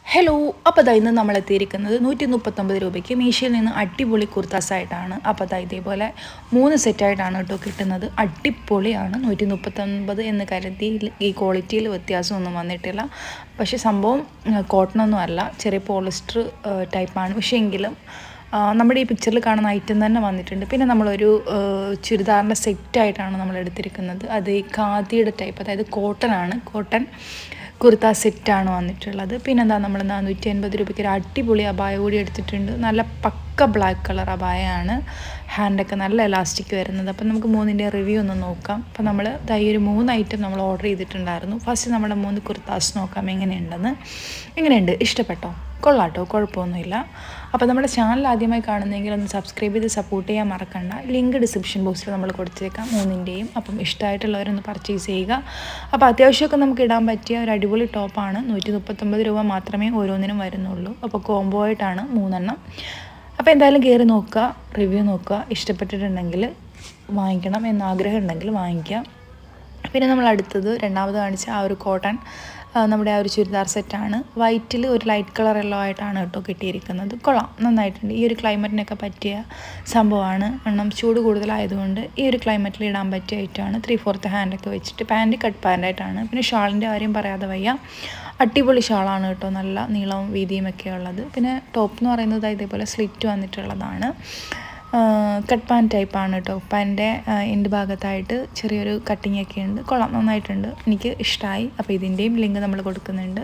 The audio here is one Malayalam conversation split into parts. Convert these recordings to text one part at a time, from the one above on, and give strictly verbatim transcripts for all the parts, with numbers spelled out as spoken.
ഹലോ, അപ്പോൾ ദാ ഇന്ന് നമ്മൾ എത്തിയിരിക്കുന്നത് നൂറ്റി മുപ്പത്തൊമ്പത് രൂപയ്ക്ക് മീഷോയിൽ നിന്ന് അടിപൊളി കുർത്താസായിട്ടാണ്. അപ്പോൾ ദാ ഇതേപോലെ മൂന്ന് സെറ്റായിട്ടാണ് കേട്ടോ കിട്ടുന്നത്. അടിപൊളിയാണ്. നൂറ്റി മുപ്പത്തൊൻപത് എന്ന് കരുതി ഈ ക്വാളിറ്റിയിൽ വ്യത്യാസമൊന്നും വന്നിട്ടില്ല. പക്ഷേ സംഭവം കോട്ടണൊന്നും അല്ല, ചെറിയ പോളിസ്റ്റർ ടൈപ്പാണ്. പക്ഷേ എങ്കിലും നമ്മുടെ ഈ പിക്ചറിൽ കാണുന്ന ഐറ്റം തന്നെ വന്നിട്ടുണ്ട്. പിന്നെ നമ്മളൊരു ചുരിദാറിൻ്റെ സെറ്റായിട്ടാണ് നമ്മൾ എടുത്തിരിക്കുന്നത്. അത് ഈ ഖാദിയുടെ ടൈപ്പ്, അതായത് കോട്ടൺ ആണ്. കോട്ടൺ കുർത്ത സെറ്റാണ് വന്നിട്ടുള്ളത്. പിന്നെന്താ, നമ്മൾ നാനൂറ്റി അൻപത് രൂപയ്ക്ക് ഒരു അടിപൊളി അബായ കൂടി എടുത്തിട്ടുണ്ട്. നല്ല പക്ക ബ്ലാക്ക് കളർ അബായയാണ്. ഹാൻഡൊക്കെ നല്ല എലാസ്റ്റിക് വരുന്നത്. അപ്പം നമുക്ക് മൂന്നിൻ്റെ റിവ്യൂ ഒന്ന് നോക്കാം. അപ്പം നമ്മൾ ഈ ഒരു മൂന്ന് ഐറ്റം നമ്മൾ ഓർഡർ ചെയ്തിട്ടുണ്ടായിരുന്നു. ഫസ്റ്റ് നമ്മുടെ മൂന്ന് കുർത്താസ് നോക്കാം എങ്ങനെയുണ്ടെന്ന്. എങ്ങനെയുണ്ട്, ഇഷ്ടപ്പെട്ടോ? കൊള്ളാട്ടോ, കുഴപ്പമൊന്നുമില്ല. അപ്പോൾ നമ്മുടെ ചാനൽ ആദ്യമായി കാണുന്നെങ്കിൽ ഒന്ന് സബ്സ്ക്രൈബ് ചെയ്ത് സപ്പോർട്ട് ചെയ്യാൻ മറക്കണ്ട. ലിങ്ക് ഡിസ്ക്രിപ്ഷൻ ബോക്സിൽ നമ്മൾ കൊടുത്തേക്കാം മൂന്നിൻ്റെയും. അപ്പം ഇഷ്ടമായിട്ടുള്ളവരൊന്ന് പർച്ചേസ് ചെയ്യുക. അപ്പോൾ അത്യാവശ്യമൊക്കെ നമുക്ക് ഇടാൻ പറ്റിയ ഒരു അടിപൊളി ടോപ്പാണ്. നൂറ്റി മുപ്പത്തൊമ്പത് രൂപ മാത്രമേ ഓരോന്നിനും വരുന്നുള്ളൂ. അപ്പോൾ കോംബോ ആയിട്ടാണ് മൂന്നെണ്ണം. അപ്പോൾ എന്തായാലും കയറി നോക്കുക, റിവ്യൂ നോക്കുക. ഇഷ്ടപ്പെട്ടിട്ടുണ്ടെങ്കിൽ വാങ്ങിക്കണം എന്നാഗ്രഹം ഉണ്ടെങ്കിൽ വാങ്ങിക്കുക. പിന്നെ നമ്മൾ അടുത്തത് രണ്ടാമത് കാണിച്ച ആ ഒരു കോട്ടൺ നമ്മുടെ ആ ഒരു ചുരിദാർ സെറ്റാണ്. വൈറ്റിൽ ഒരു ലൈറ്റ് കളർ എല്ലോ ആയിട്ടാണ് കേട്ടോ കിട്ടിയിരിക്കുന്നത്. കൊള്ളാം, നന്നായിട്ടുണ്ട്. ഈ ഒരു ക്ലൈമറ്റിനൊക്കെ പറ്റിയ സംഭവമാണ്. കാരണം ചൂട് കൂടുതലായതുകൊണ്ട് ഈ ഒരു ക്ലൈമറ്റിൽ ഇടാൻ പറ്റിയ ഐറ്റമാണ്. ത്രീ ഫോർത്ത് ഹാൻഡൊക്കെ വെച്ചിട്ട് പാൻറ്റ് കട്ട് പാൻറ്റായിട്ടാണ്. പിന്നെ ഷാളിൻ്റെ കാര്യം പറയാതെ വയ്യ, അടിപൊളി ഷാളാണ് കേട്ടോ. നല്ല നീളവും വീതിയും ഒക്കെ ഉള്ളത്. പിന്നെ ടോപ്പ് എന്ന് പറയുന്നത് ഇതേപോലെ സ്ലിറ്റ് വന്നിട്ടുള്ളതാണ്. കട്ട് പാൻ ടൈപ്പാണ് കേട്ടോ. പാൻ്റെ എൻ്റെ ഭാഗത്തായിട്ട് ചെറിയൊരു കട്ടിങ് ഒക്കെ ഉണ്ട്. കൊള്ളാം, നന്നായിട്ടുണ്ട്, എനിക്ക് ഇഷ്ടമായി. അപ്പോൾ ഇതിൻ്റെയും ലിങ്ക് നമ്മൾ കൊടുക്കുന്നുണ്ട്.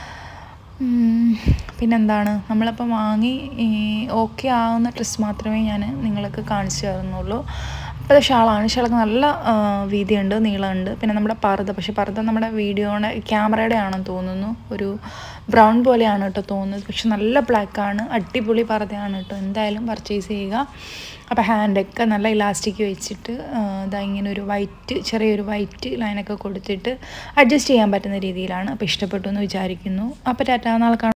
പിന്നെന്താണ്, നമ്മളിപ്പോൾ വാങ്ങി ഓക്കെ ആവുന്ന ഡ്രസ്സ് മാത്രമേ ഞാൻ നിങ്ങൾക്ക് കാണിച്ചു തരുന്നുള്ളൂ. അപ്പോൾ അത് ഷാളാണ്. ഷാളൊക്കെ നല്ല വീതിയുണ്ട്, നീളമുണ്ട്. പിന്നെ നമ്മുടെ പർദ്ദ, പക്ഷേ പർദ്ദ നമ്മുടെ വീഡിയോയുടെ ക്യാമറയുടെ ആണെന്ന് തോന്നുന്നു. ഒരു ബ്രൗൺ പോലെയാണ് കേട്ടോ തോന്നുന്നത്. പക്ഷെ നല്ല ബ്ലാക്കാണ്. അടിപൊളി പർദ്ദയാണ് കേട്ടോ. എന്തായാലും പർച്ചേസ് ചെയ്യുക. അപ്പോൾ ഹാൻഡൊക്കെ നല്ല ഇലാസ്റ്റിക് വെച്ചിട്ട് ഇതാ ഇങ്ങനെ ഒരു വൈറ്റ്, ചെറിയൊരു വൈറ്റ് ലൈനൊക്കെ കൊടുത്തിട്ട് അഡ്ജസ്റ്റ് ചെയ്യാൻ പറ്റുന്ന രീതിയിലാണ്. അപ്പോൾ ഇഷ്ടപ്പെട്ടു എന്ന് വിചാരിക്കുന്നു. അപ്പോൾ ടാറ്റാ, നാളെ കാണാം.